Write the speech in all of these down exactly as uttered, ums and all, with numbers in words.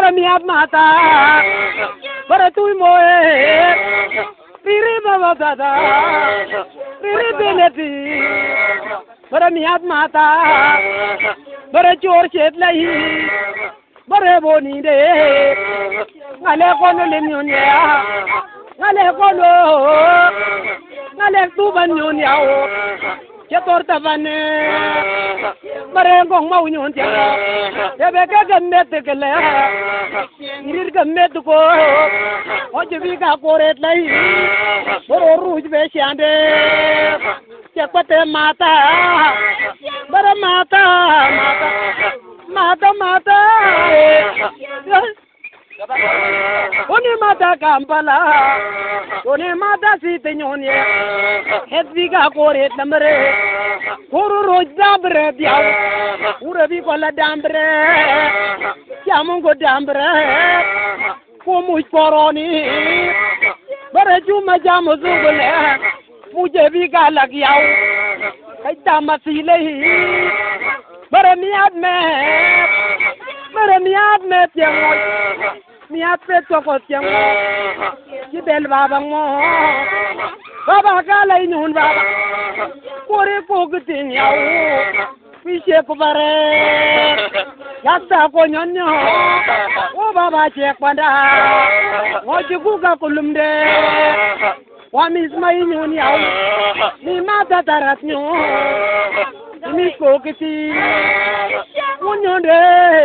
bara miat mata bara tu moe piri baba dada piri beleti bara miat mata bara chor chet lai bara boni de ngale kono lenyonya ngale kono ngale tu banyonya o Jator tavane, marengong mau nyon tiang, ebe kegemet kele, irir gemet ko, ojebi ka koret lai, boro ruj besiande, cepate mata, bara mata, mata, mata, mata, Oni mata Kampala, Oni mata Sitinyonia, Hedviga Koret Namre, Kuru Rojabre, Urabi Kola Dambre, Yamungo Dambre, Kumu Koroni, Barajuma Jamuzugule, Mujeviga Lagiao, Kaitamazile, Baramiad me, Baramiad me, Miat petokot yang Jibel baba mo Baba kala inyun baba Kore pokutin yaw Wishe ko bare Yakta ko nyonyo O baba cek panda Ngoji kuka kulumde Wamis ma inyun yaw Ni mata tarat nyo Ni pokutin Munyonde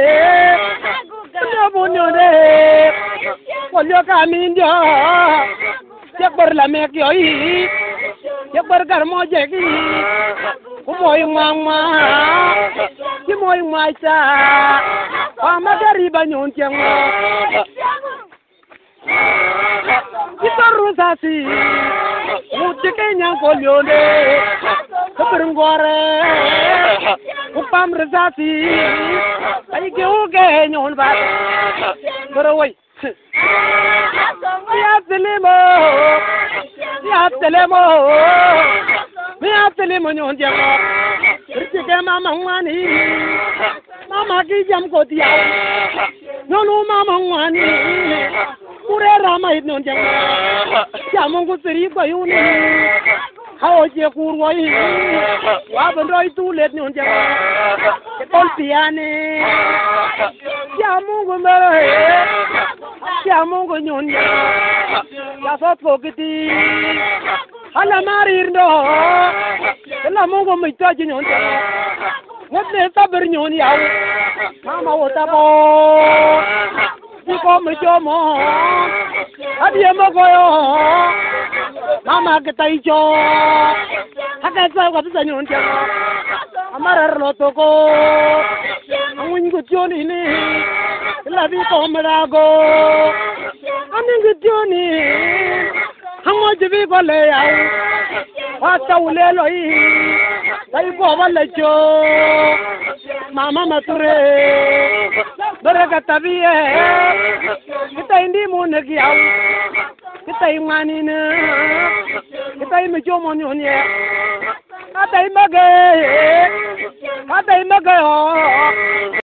Munyonde Polio kamindio, cek berlamek yoi, cek bergarmo jeki, kumoy mama, kumoy maisa, pama dari banyon cengmo, kita rusasi, mutike nyang polio de, keberenggore, upam rusasi, ayi keuke nyon bat, berawai. Miat telemo, miat telemo, miat telemo nyon jamo. Kerja mama wani, mama kijam kotia. Nonu mama wani, kure ramai nyon jamo. Jamu kusiri bayuni, hao je kurwai, wabendoi tulet nyon jamo. Kolpiane, jamu gumere. Siamo nyonya ya sopo kiti ala marindo la mongo mita nyonya wote taber nyonya mama wota bo diko mjomo adie mogoyo mama ketaijo hakaza kwa nyonya amara lotoko angungu joni ni Labi komrago, aningu joni, hango jibi kole yau, wata ulelo i, tai ko wale jo, mama mature, bereka tabiye, kita indi munegi yau, kita imani ne, kita imijo monyonie, kata image, kata image oh.